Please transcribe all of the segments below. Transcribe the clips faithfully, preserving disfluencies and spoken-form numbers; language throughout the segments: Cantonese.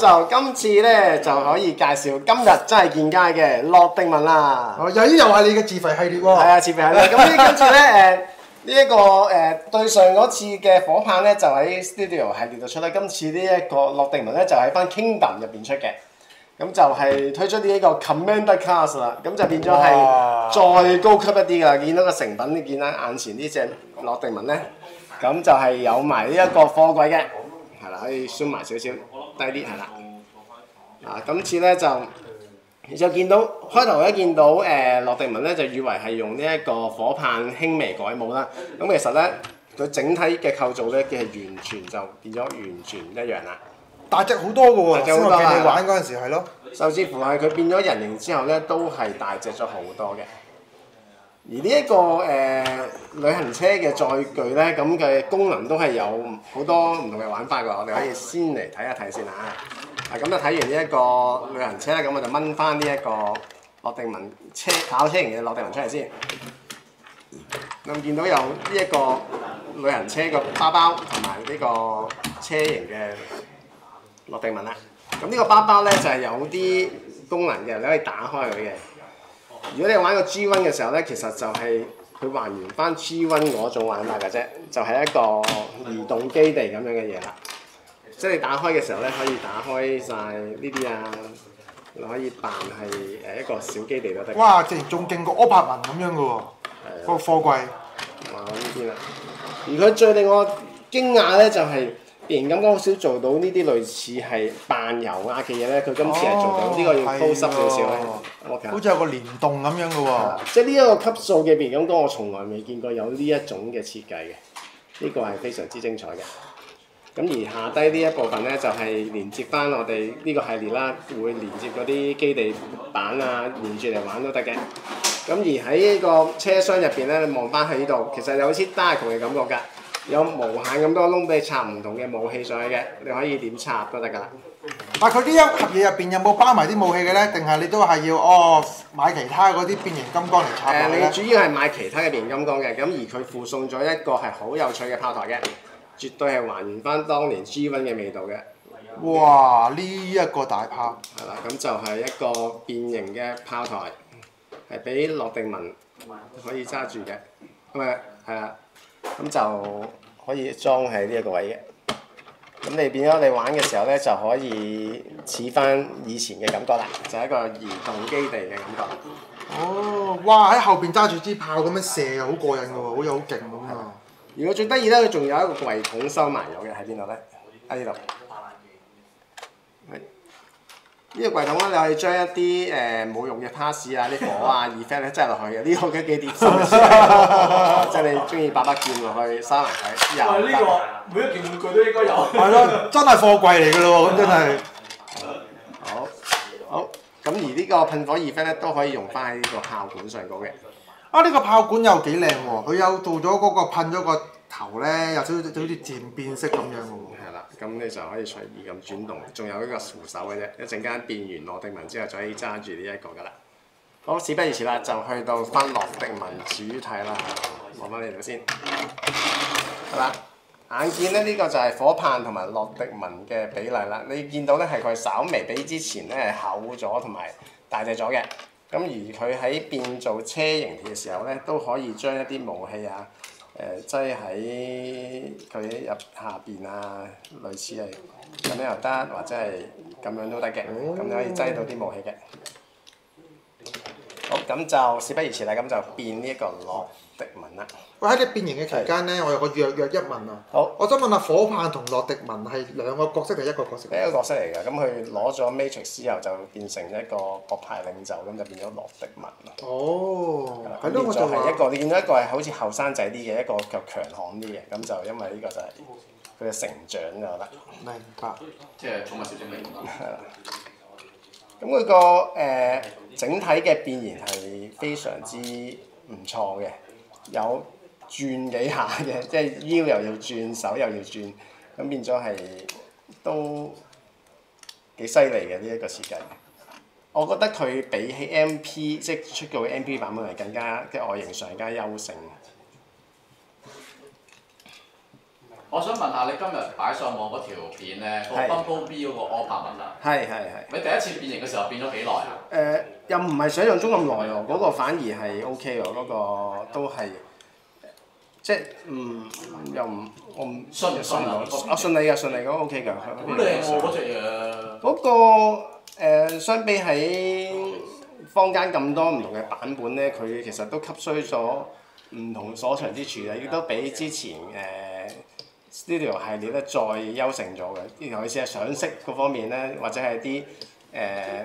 就今次咧就可以介紹今日真係見街嘅樂迪文啦。 哦，又又係你嘅自肥系列喎。 係啊，自肥系列。咁呢今次咧誒呢一個誒、呃、對上嗰次嘅火棒咧就喺 Studio 系列度出啦，今次呢一個樂迪文咧就喺翻 Kingdom 入邊出嘅。咁就係推出呢一個 Commander Class 啦，咁就變咗係再高級一啲㗎。見到個成品，你見到眼前呢隻樂迪文咧，咁就係有埋呢一個貨櫃嘅，係啦，可以 zoom 埋少少低啲，係啦。啊，今次咧就就見到開頭一見到誒、呃、樂迪文咧，就以為係用呢一個火棒輕微改模啦。咁其實咧，佢整體嘅構造咧，嘅係完全就變咗完全唔一樣啦。大隻好多㗎喎，先我見你玩嗰陣時係咯。甚至乎係佢變咗人形之後咧，都係大隻咗好多嘅。而呢、這、一個誒、呃、旅行車嘅載具咧，咁嘅功能都係有好多唔同嘅玩法㗎。我哋可以先嚟睇一睇先嚇。啊，咁就睇完呢一個旅行車咧，咁我就掹翻呢一個樂迪文車跑車型嘅樂迪文出嚟先。咁見到有呢一個旅行車個包包同埋呢個車型嘅樂迪文啦，咁呢個包包咧就係、是、有啲功能嘅，你可以打開佢嘅。如果你玩個 G 一 嘅時候咧，其實就係佢還原翻 G 一 嗰種玩法嘅啫，就係、是、一個移動基地咁樣嘅嘢啦。即係你打開嘅時候咧，可以打開晒呢啲啊，你可以扮係誒一個小基地都得。哇！直情仲勁過柯柏文咁樣嘅喎，嗰個貨櫃。哇！呢邊啦，而佢最令我驚訝咧就係、是。變形金剛好少做到呢啲類似係扮油壓嘅嘢咧，佢今次係做到，呢、哦、個要 close up 少少咧。Okay. 好似有個連動咁樣嘅喎。即係呢一個級數嘅變形金剛，我從來未見過有呢一種嘅設計嘅，呢、這個係非常之精彩嘅。咁而下低呢一部分咧，就係、是、連接翻我哋呢個系列啦，會連接嗰啲基地板啊，連住嚟玩都得嘅。咁而喺呢個車廂入邊咧，你望翻喺呢度，其實有好似 Dark 嘅感覺㗎。有無限咁多窿俾你插唔同嘅武器上去嘅，你可以點插都得㗎啦。但係佢呢一盒嘢入邊有冇包埋啲武器嘅咧？定係你都係要哦買其他嗰啲變形金剛嚟插落去咧？誒，你主要係買其他嘅變形金剛嘅，咁而佢附送咗一個係好有趣嘅炮台嘅，絕對係還原翻當年 G 一 嘅味道嘅。哇！呢一個大炮係啦，咁就係一個變形嘅炮台，係俾樂迪文可以揸住嘅，咁啊係啦。咁就可以裝喺呢一個位嘅，咁你變咗你玩嘅時候咧，就可以似翻以前嘅感覺啦，就係、是、一個移動基地嘅感覺。哦，哇！喺後邊揸住支炮咁樣射又好過癮㗎喎，好似好勁咁啊！如果最得意咧，佢仲有一個櫃桶收埋咗嘅喺邊度咧？喺呢度。呢個櫃桶咧，你可以將一啲誒冇用嘅 pass 啊、啲火啊、effect 咧擠落去嘅，呢、這個幾貼心嘅事。即係你中意擺把劍落去收埋佢，又得。呢個每一件玩具都應該有。係咯，真係貨櫃嚟㗎咯喎，咁真係。好，好。咁而呢個噴火 effect 咧都可以用翻喺呢個炮管上高嘅。啊！呢、這個炮管又幾靚喎，佢有做咗嗰個噴咗個頭咧，有少少好似漸變色咁樣嘅喎。係啦，咁你就可以隨意咁轉動，仲有呢個扶手嘅啫。一陣間變完樂迪文之後，就可以揸住呢一個㗎啦。好，事不宜遲啦，就去到翻樂迪文主體啦。望翻呢度先。係啦，眼見咧呢、這個就係火棒同埋樂迪文嘅比例啦。你見到咧係佢稍微比之前咧係厚咗同埋大隻咗嘅。咁而佢喺變做車型嘅時候咧，都可以將一啲武器啊，誒擠喺佢入下邊啊，類似係咁樣又得，或者係咁樣都得嘅，咁你可以擠到啲武器嘅。好，咁就事不宜遲啦，咁就變呢一個樂迪文啦。喂，喺你變形嘅期間咧，我有個躍躍一問啊。好。我想問下火棒同樂迪文係兩個角色定一個角色？一個角色嚟㗎，咁佢攞咗 Matrix 之後就變成一個國派領袖，咁就變咗樂迪文啦。哦。係咯，我就係一個，你見到一個係好似後生仔啲嘅，一個就強悍啲嘅，咁就因為呢個就係佢嘅成長㗎，我覺得。明白。即係寵物小精靈。係啦。咁佢個誒整體嘅變形係非常之唔錯嘅，有轉幾下嘅，即係腰又要轉，手又要轉，咁變咗係都幾犀利嘅呢一個設計。我覺得佢比起 M P 即係出過嘅 M P 版本係更加嘅外形上更加優勝。 我想問下你今日擺上網嗰條片咧，個 Bumblebee 嗰個柯柏文啊， 係係係。 你第一次變形嘅時候變咗幾耐啊？ 誒、又唔係想象中咁耐喎，嗰、個反而係 O K 喎，嗰、個都係即係唔又唔我唔順唔順啊我順利嘅順利嗰個 O K 㗎。 好靚喎嗰隻嘢。 嗰、個、誒相比喺坊間咁多唔同嘅版本咧，佢其實都吸收咗唔同所長之處嘅，亦都比之前誒、Studio 系列咧再優勝咗嘅。尤其是係上色嗰方面咧，或者係啲誒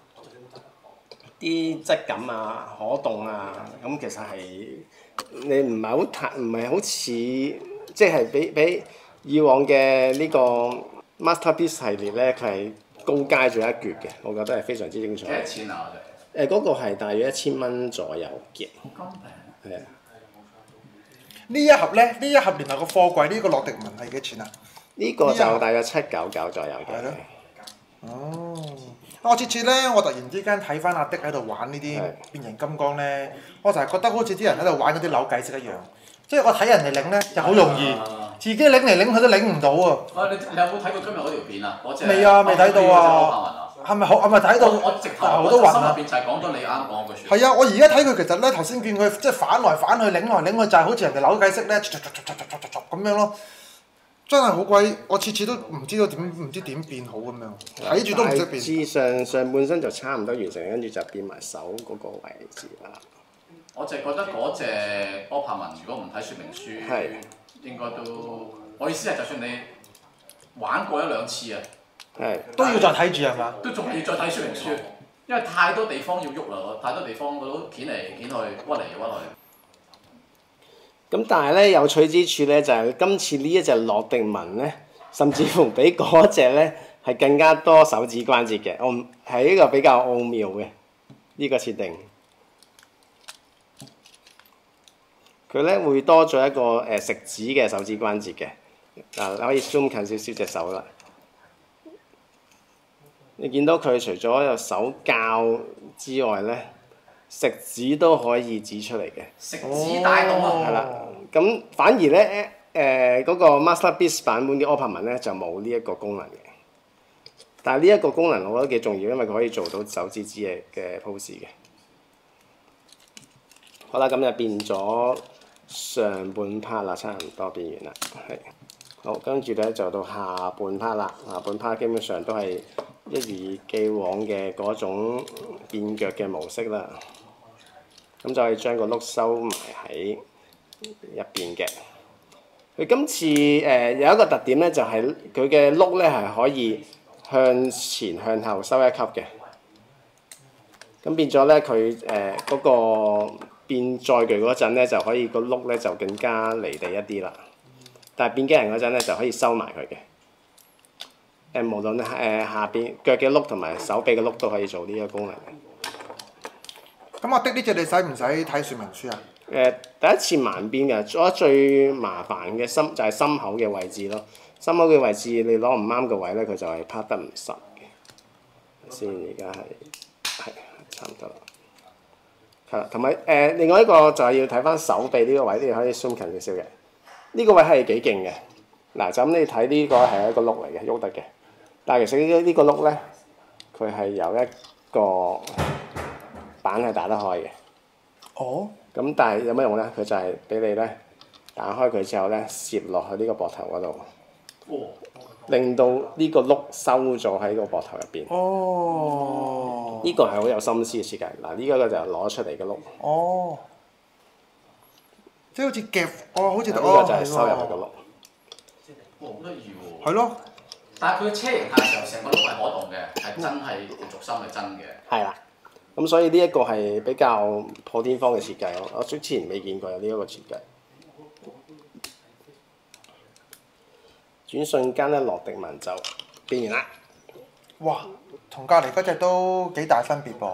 啲質感啊、可動啊，咁其實係你唔係好睇，唔係好似即係比比以往嘅呢個 Masterpiece 系列咧，佢係高階咗一橛嘅，我覺得係非常之精彩。 幾多錢啊？嗰隻？ 誒嗰個係大約一千蚊左右嘅。 咁平？ 係啊。 呢一盒咧，呢一盒連埋個貨櫃呢個洛迪文係幾錢啊？ 呢個就大約七九九左右嘅。 係咯。哦。我次次咧，我突然之間睇翻阿的喺度玩呢啲變形金剛咧，我就係覺得好似啲人喺度玩嗰啲扭計骰一樣，即係我睇人哋擰咧就好容易，自己擰嚟擰去都擰唔到啊！ 啊，你你有冇睇過今日嗰條片啊？嗰隻未啊，未睇到啊！係咪好？係咪睇到？ 我我直頭好我多雲啊！ 心入邊就係講咗你啱講嗰句説話。 係啊！我而家睇佢其實咧，頭先見佢即係反來反去、擰來擰去，就係好似人哋扭計骰咧，咁樣咯。真係好鬼！我次次都唔知道點唔知點變好咁樣，睇住都唔識變。 大致上上半身就差唔多完成，跟住就變埋手嗰個位置啦。 我就覺得嗰隻柯柏文，如果唔睇說明書， 係應該都我意思係，就算你玩過一兩次啊， 係都要再睇住係嘛？ 都仲係要再睇說明書，因為太多地方要喐啦，太多地方佢都攣嚟攣去，屈嚟屈去。 咁但係咧有趣之處咧就係、是、今次呢一隻洛迪文咧，甚至乎比嗰隻咧係更加多手指關節嘅，我係一個比較奧妙嘅呢、這個設定。佢咧會多咗一個誒、呃、食指嘅手指關節嘅，嗱你可以 zoom 近少少隻手啦。你見到佢除咗有手教之外咧，食指都可以指出嚟嘅。 食指帶動啊！ 係啦，咁反而咧誒嗰個 Masterpiece 版本嘅柯柏文咧就冇呢一個功能嘅。但係呢一個功能我覺得幾重要，因為佢可以做到手指指嘅嘅 pose 嘅。好啦，咁就變咗上半 part 啦，差唔多變完啦，係。好，跟住咧就到下半 part 啦。下半 part 基本上都係一如既往嘅嗰種變腳嘅模式啦。咁就可以將個碌收埋喺入邊嘅。佢今次誒、呃、有一個特點咧，就係佢嘅碌咧係可以向前向後收一級嘅。咁變咗咧，佢誒嗰個變載具嗰陣咧，就可以個碌咧就更加離地一啲啦。但係變機人嗰陣咧，就可以收埋佢嘅。誒、呃，無論誒、呃、下邊腳嘅碌同埋手臂嘅碌都可以做呢個功能嘅。 咁我的呢隻你使唔使睇說明書啊？ 誒、呃、第一次盲變嘅，做得最麻煩嘅心就係、是、心口嘅位置咯。心口嘅位置你攞唔啱個位咧，佢就係拍得唔實嘅。先而家係係差唔多啦。係啦，同埋誒另外一個就係要睇翻手臂呢個位，你可以 zoom 近少少嘅。呢、這個位係幾勁嘅。嗱，就咁你睇呢個係一個碌嚟嘅，喐得嘅。但係其實呢呢個碌咧，佢係有一個板係打得開嘅。 哦。 咁但係有乜用咧？佢就係俾你咧打開佢之後咧，攝落去呢個膊頭嗰度， 哦、 令到呢個碌收咗喺個膊頭入邊。 哦。 呢個係好有心思嘅設計。嗱，呢個就係攞出嚟嘅碌。 哦。即係好似夾，哦，好似呢個就係收入去個碌。 哇，好得意喎！ 係咯。 但係佢車形態嘅時候，成個碌係可動嘅，係真係軸心係真嘅。係啦。咁所以呢一個係比較破天荒嘅設計咯，我之前未見過有呢一個設計。轉瞬間咧，洛迪文就變完啦。 哇！同隔離嗰隻都幾大分別噃。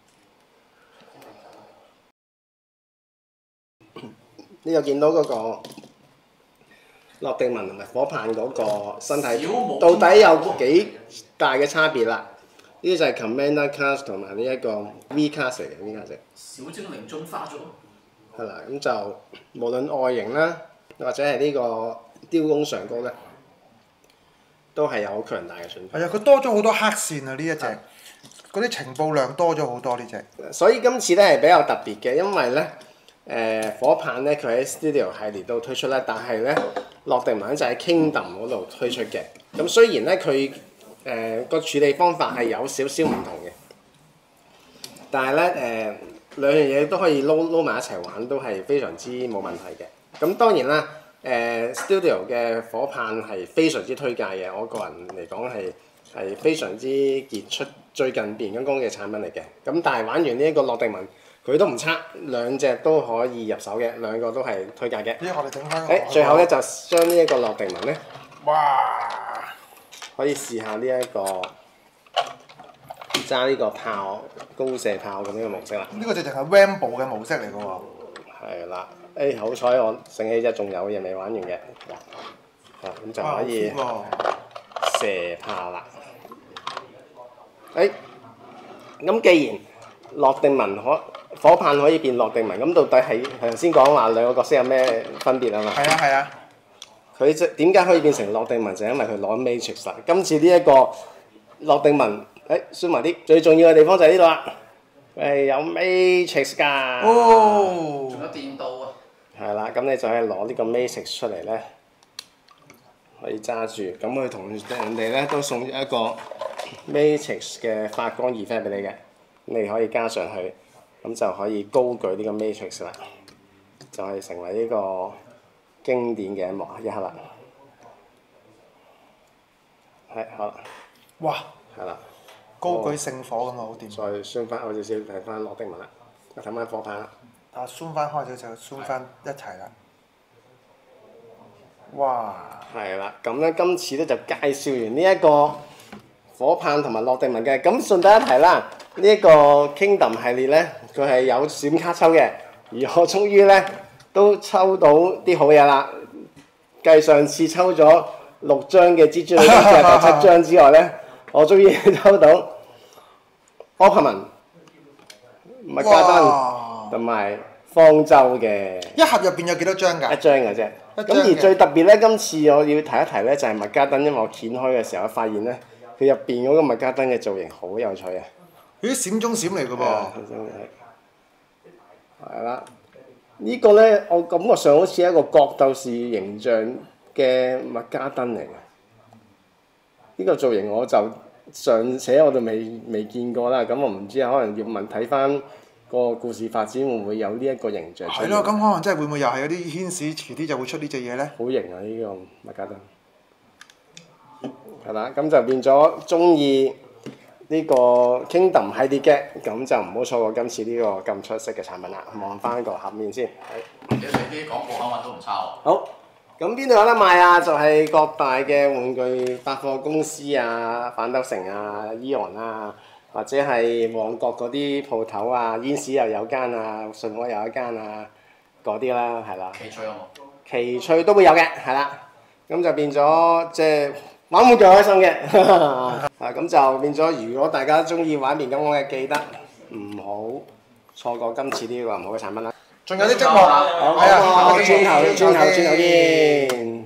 你又見到嗰個洛迪文同埋火棒嗰個身體，到底有幾大嘅差別啦？呢個就係 Commander Class 同埋呢一個 V Class 嚟嘅 V Class。 小精靈進化咗。 係啦，咁就無論外形啦，或者係呢個雕工上高咧，都係有好強大嘅進步。 係啊，佢多咗好多黑線啊！呢一隻嗰啲情報量多咗好多呢隻。 所以今次咧係比較特別嘅，因為咧誒、呃、火棒咧佢喺 Studio 系列度推出咧，但係咧樂定文就喺 Kingdom 嗰度推出嘅。咁雖然咧佢誒個處理方法係有少少唔同嘅，但係咧誒兩樣嘢都可以撈撈埋一齊玩，都係非常之冇問題嘅。咁當然啦，誒、呃、Studio 嘅火棒係非常之推介嘅，我個人嚟講係係非常之傑出，最近變形金剛嘅產品嚟嘅。咁但係玩完呢一個樂定文，佢都唔差，兩隻都可以入手嘅，兩個都係推介嘅。 咦，我哋整翻。 誒，最後咧就將呢一個樂定文咧， 哇！ 可以試下呢、這、一個揸呢個炮高射炮咁樣嘅模式啦。 呢個直情係 Rambo 嘅模式嚟嘅喎。 係啦，誒好彩我醒起啫，仲有嘢未玩完嘅，啊咁就可以射炮啦。誒，咁既然樂定文可火棒可以變樂定文，咁到底係頭先講話兩個角色有咩分別啊嘛？ 係啊係啊。 佢即點解可以變成樂定文？就係因為佢攞 Matrix 啦。今次呢一個樂定文，誒 zoom 埋啲，最重要嘅地方就係呢度啦。係有 Matrix 㗎。 哦。 仲有電刀啊！ 係啦，咁你就可以攞呢個 Matrix 出嚟咧，可以揸住。咁佢同人哋咧都送咗一個 Matrix 嘅發光 effect 俾你嘅，你可以加上去，咁就可以高舉呢個 Matrix 啦，就係成為呢個經典嘅一幕一刻啦。係好啦。 哇！ 係啦。 高舉聖火咁啊，好掂。 再 zoom 翻好少少，睇翻樂定文啦，睇翻火棒啦。 啊，zoom 翻開少少，zoom 翻一齊啦。哇！ 係啦，咁咧今次咧就介紹完呢一個火棒同埋樂定文嘅，咁順帶一提啦，呢、這、一個 Kingdom 系列咧，佢係有閃卡抽嘅，而我終於咧都抽到啲好嘢啦。繼上次抽咗六張嘅蜘蛛女即係第七張之外咧，我終於抽到 Opperman、麥加登同埋方舟嘅。 一盒入邊有幾多張㗎？ 一張嘅啫。咁而最特別咧，今次我要提一提咧，就係麥加登，因為我掀開嘅時候發現咧，佢入邊嗰個麥加登嘅造型好有趣啊！ 佢啲閃中閃嚟㗎噃。 係啦，呢個咧，我感覺上好似一個角鬥士形象嘅麥加登嚟嘅。呢個造型我就尚且我都未未見過啦，咁我唔知啊，可能要問睇翻個故事發展會唔會有呢一個形象出現？ 係咯，咁可能真係會唔會又係有啲牽使遲啲就會出呢隻嘢咧？ 好型啊！呢、這個麥加登係啦，咁就變咗中意呢個 Kingdom 系列嘅，咁就唔好錯過今次呢個咁出色嘅產品啦。望翻個盒面先， 其實你啲廣告口吻都唔差喎。 好，咁邊度有得賣啊？就係、是、各大嘅玩具百貨公司啊，反斗城啊、Eon 啊。或者係旺角嗰啲鋪頭啊，煙市又有間啊，信和又有一間啊，嗰啲啦，係啦。 奇趣有冇？ 奇趣都會有嘅，係啦。咁就變咗即係玩玩具開心嘅。啊，咁就變咗，如果大家中意玩變形金剛嘅，記得唔好錯過今次呢個唔好嘅產品啦。 仲有啲積木， 好， 係啊， 轉頭轉頭轉頭見。